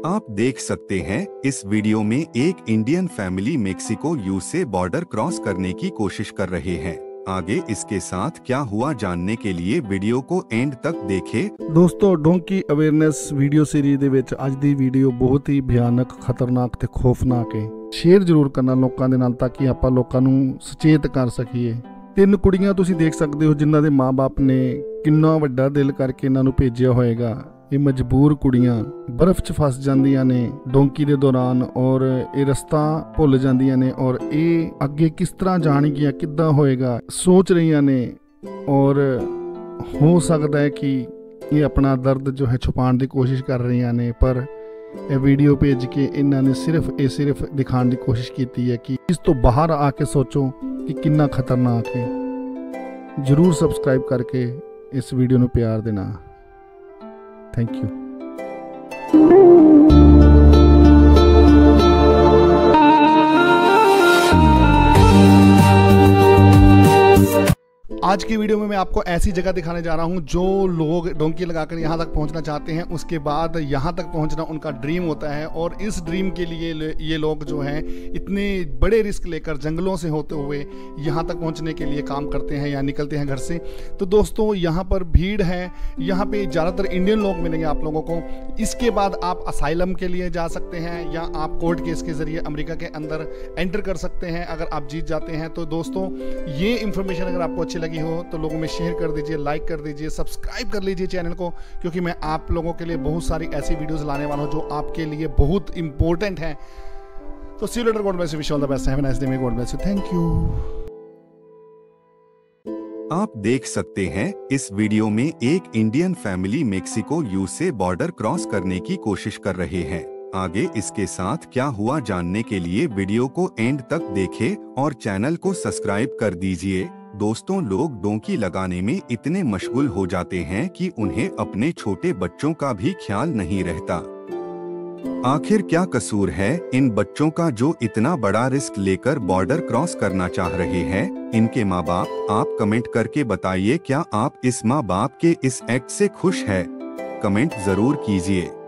आप देख सकते हैं इस वीडियो में एक इंडियन फैमिली मेक्सिको यू से बॉर्डर क्रॉस करने की कोशिश कर रहे हैं। आगे इसके साथ क्या हुआ जानने के लिए वीडियो को एंड तक देखें। दोस्तों डोंकी अवेयरनेस वीडियो सीरीज ਦੇ ਵਿੱਚ ਅੱਜ ਦੀ ਵੀਡੀਓ ਬਹੁਤ ਹੀ ਭਿਆਨਕ ਖਤਰਨਾਕ ਤੇ ਖੌਫਨਾਕ ਹੈ। ਸ਼ੇਅਰ ਜ਼ਰੂਰ ਕਰਨਾ ਲੋਕਾਂ ਦੇ ਨਾਲ ਤਾਂ ਕਿ ਆਪਾਂ ਲੋਕਾਂ ਨੂੰ ਸੁਚੇਤ ਕਰ ਸਕੀਏ। ਤਿੰਨ ਕੁੜੀਆਂ ਤੁਸੀਂ ਦੇਖ ਸਕਦੇ ਹੋ ਜਿਨ੍ਹਾਂ ਦੇ ਮਾਪੇ ਨੇ ਕਿੰਨਾ ਵੱਡਾ ਦਿਲ ਕਰਕੇ ਇਹਨਾਂ ਨੂੰ ਭੇਜਿਆ ਹੋਏਗਾ। ਇਹ ਮਜਬੂਰ ਕੁੜੀਆਂ ਬਰਫ਼ 'ਚ ਫਸ ਜਾਂਦੀਆਂ ਨੇ ਡੋਂਕੀ ਦੇ ਦੌਰਾਨ ਔਰ ਇਹ ਰਸਤਾ ਭੁੱਲ ਜਾਂਦੀਆਂ ਨੇ ਔਰ ਇਹ ਅੱਗੇ ਕਿਸ ਤਰ੍ਹਾਂ ਜਾਣਗੀਆਂ ਕਿੱਦਾਂ ਹੋਏਗਾ ਸੋਚ ਰਹੀਆਂ ਨੇ ਔਰ ਹੋ ਸਕਦਾ ਹੈ ਕਿ ਇਹ ਆਪਣਾ ਦਰਦ ਜੋ ਹੈ ਛੁਪਾਉਣ ਦੀ ਕੋਸ਼ਿਸ਼ ਕਰ ਰਹੀਆਂ ਨੇ ਪਰ ਇਹ ਵੀਡੀਓ ਭੇਜ ਕੇ ਇਹਨਾਂ ਨੇ ਸਿਰਫ ਦਿਖਾਉਣ ਦੀ ਕੋਸ਼ਿਸ਼ ਕੀਤੀ ਹੈ ਕਿ ਇਸ ਤੋਂ ਬਾਹਰ ਆ ਕੇ ਸੋਚੋ ਕਿ ਕਿੰਨਾ ਖਤਰਨਾਕ ਹੈ। ਜ਼ਰੂਰ ਸਬਸਕ੍ਰਾਈਬ ਕਰਕੇ ਇਸ ਵੀਡੀਓ ਨੂੰ ਪਿਆਰ ਦੇਣਾ। Thank you. आज की वीडियो में मैं आपको ऐसी जगह दिखाने जा रहा हूं जो लोग डोंकी लगाकर यहां तक पहुंचना चाहते हैं, उसके बाद यहां तक पहुंचना उनका ड्रीम होता है और इस ड्रीम के लिए ये लोग जो हैं इतने बड़े रिस्क लेकर जंगलों से होते हुए यहां तक पहुंचने के लिए काम करते हैं या निकलते हैं घर से। तो दोस्तों यहां पर भीड़ है, यहां पे ज़्यादातर इंडियन लोग मिलेंगे आप लोगों को। इसके बाद आप असाइलम के लिए जा सकते हैं या आप कोर्ट केस के ज़रिए अमेरिका के अंदर एंटर कर सकते हैं अगर आप जीत जाते हैं। तो दोस्तों ये इन्फॉर्मेशन अगर आपको अच्छी लगी हो तो लोगों में शेयर कर दीजिए, लाइक कर दीजिए, सब्सक्राइब कर लीजिए चैनल को, क्योंकि मैं आप लोगों के लिए बहुत सारी ऐसी वीडियोस लाने वाला हूं जो आपके लिए बहुत इंपॉर्टेंट हैं। तो see you later, God bless you, wish all the best, have a nice day, may God bless you, thank you. आप देख सकते हैं इस वीडियो में एक इंडियन फैमिली मेक्सिको यू से बॉर्डर क्रॉस करने की कोशिश कर रहे हैं। आगे इसके साथ क्या हुआ जानने के लिए वीडियो को एंड तक देखें और चैनल को सब्सक्राइब कर दीजिए। दोस्तों लोग डोंकी लगाने में इतने मशगूल हो जाते हैं कि उन्हें अपने छोटे बच्चों का भी ख्याल नहीं रहता। आखिर क्या कसूर है इन बच्चों का जो इतना बड़ा रिस्क लेकर बॉर्डर क्रॉस करना चाह रहे हैं? इनके माँ बाप आप कमेंट करके बताइए, क्या आप इस माँ बाप के इस एक्ट से खुश है? कमेंट जरूर कीजिए।